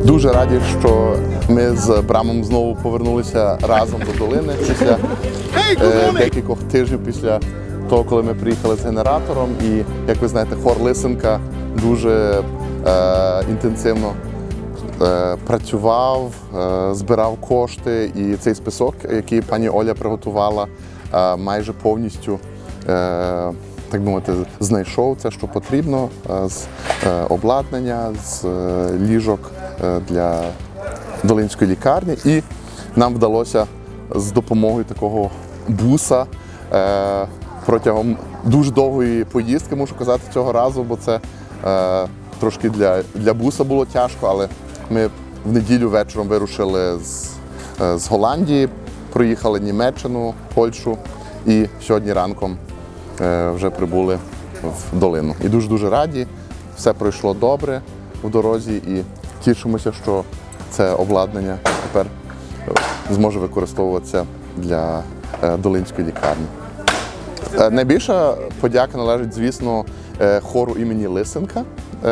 Дуже раді, що ми з Брамом знову повернулися разом до долини після декількох тижнів після того, коли ми приїхали з генератором. І, як ви знаєте, хор Лисенка дуже інтенсивно працював, збирав кошти, і цей список, який пані Оля приготувала, майже повністю, так би мовити, знайшов це, що потрібно, з обладнання, з ліжок для Долинської лікарні. І нам вдалося з допомогою такого буса протягом дуже довгої поїздки, мушу казати, цього разу, бо це трошки для буса було тяжко, але ми в неділю вечором вирушили з Голландії, проїхали Німеччину, Польщу і сьогодні ранком вже прибули в долину. І дуже-дуже раді, все пройшло добре в дорозі і тішимося, що це обладнання тепер зможе використовуватися для Долинської лікарні. Найбільша подяка належить, звісно, хору імені Лисенка,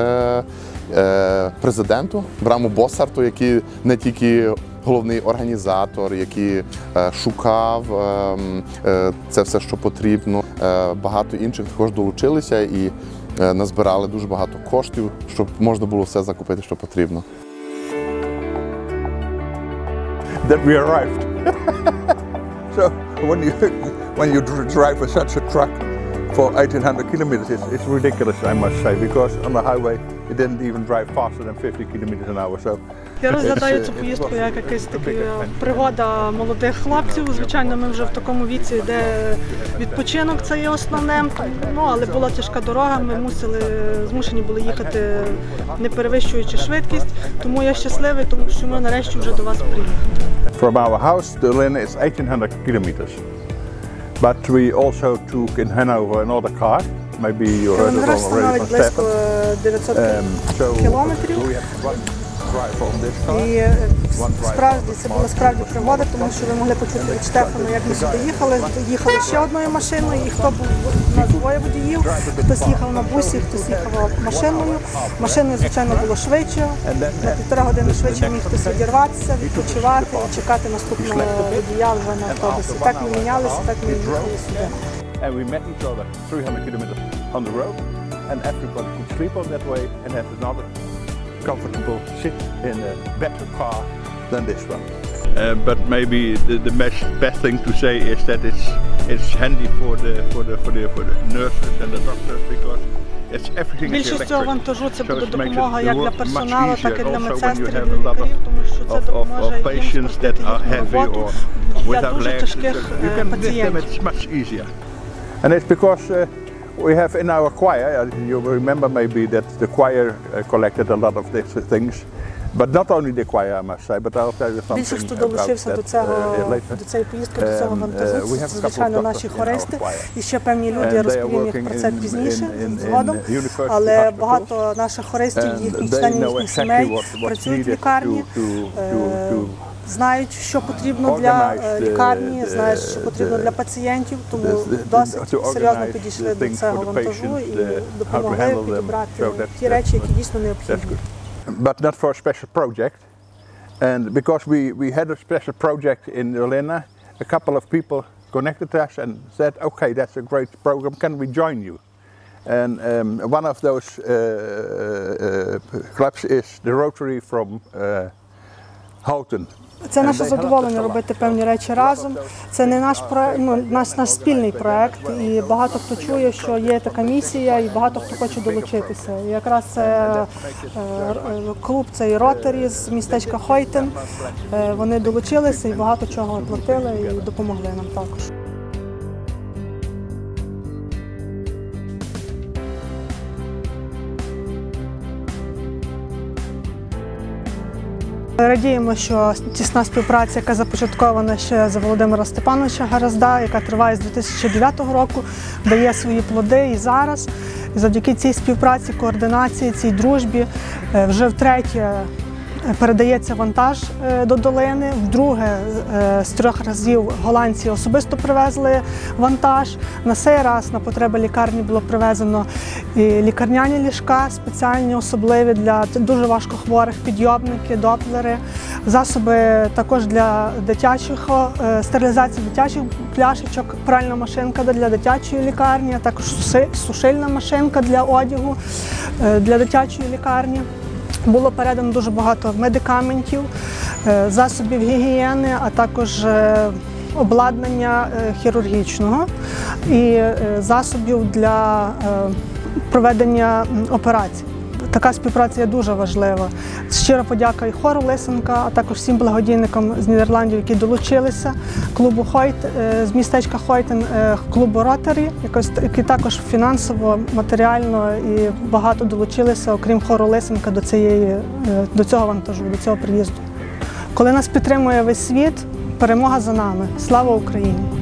президенту Браму Боссарту, який не тільки головний організатор, який шукав це все, що потрібно. Багато інших також долучилися і назбирали дуже багато коштів, щоб можна було все закупити, що потрібно. That we arrived. So when you drive with such a truck for 1800 kilometers, it's ridiculous, I must say, because on the highway it didn't even drive faster than 50 kilometers an hour. So я розглядаю цю поїздку як якась така пригода молодих хлопців. Звичайно, ми вже в такому віці, де відпочинок це є основним, але була тяжка дорога, ми змушені були їхати, не перевищуючи швидкість. Тому я щасливий, тому що ми нарешті вже до вас приїхали. From our house to Lynn is 1800 kilometers. But we also took in Hanover another car. Maybe you heard it already from близько 900 кілометрів. І справді це була справді пригода, тому що ви могли почути від Штефана, як ми сюди їхали ще одною машиною, і хто був, у нас двоє водіїв, хтось їхав на бусі, хтось їхав машиною. Машиною, звичайно, було швидше, на 1,5 години швидше міг хтось відірватися, відпочивати і чекати наступного водія вже на автобусі. Так ми мінялися, так ми їхали сюди. And we met each other 300 kilometers on the road, and everybody could sleep on that way and have another comfortable sit in a better car than this one. But maybe the best thing to say is that it's handy for the nurses and the doctors, because it's everything is electric. Більшістю вантажу це буде допомога як для персоналу, так і для медсестер, для лікарів, тому що це допоможе їм спростити їхню роботу для дуже тяжких пацієнтів. And it's because we have in our choir, you remember maybe that the choir collected a lot of these things, but not only the choir, I must say, but I'll tell you something більше, хто долучився до цієї поїздки, до цього вантажу, це, звичайно, наші хористи і ще певні люди, я розповім їх про це пізніше, згодом, але багато наших хористів, членів їхніх сімей працюють в лікарні, знають, що потрібно для лікарні, знають, що потрібно для пацієнтів, тому досить серйозно підійшли до цього вантажу і допомогли підібрати ті речі, які дійсно необхідні. But not for a special project. And because we had a special project in Dolina, a couple of people connected us and said, okay, that's a great program, can we join you? And one of those clubs is the Rotary from Houten. Це наше задоволення робити певні речі разом. Це не наш спільний проект, і багато хто чує, що є така місія, і багато хто хоче долучитися. І якраз це клуб, цей Ротарі з містечка Хойтен. Вони долучилися і багато чого платили і допомогли нам також. Радіємо, що тісна співпраця, яка започаткована ще за Володимира Степановича Гаразда, яка триває з 2009 року, дає свої плоди і зараз. І завдяки цій співпраці, координації, цій дружбі вже втретє передається вантаж до долини. Вдруге з 3 разів голландці особисто привезли вантаж. На цей раз на потреби лікарні було привезено і лікарняні ліжка, спеціальні, особливі для дуже важкохворих, підйомники, доплери, засоби також для дитячого, стерилізації дитячих пляшечок, пральна машинка для дитячої лікарні, а також сушильна машинка для одягу для дитячої лікарні. Було передано дуже багато медикаментів, засобів гігієни, а також обладнання хірургічного і засобів для проведення операцій. Така співпраця є дуже важлива. Щира подяка і хору Лисенка, а також всім благодійникам з Нідерландів, які долучилися, клубу Хойт з містечка Хойтен, клубу Ротарі, які також фінансово, матеріально і багато долучилися, окрім хору Лисенка, до цього вантажу, до цього приїзду. Коли нас підтримує весь світ, перемога за нами. Слава Україні!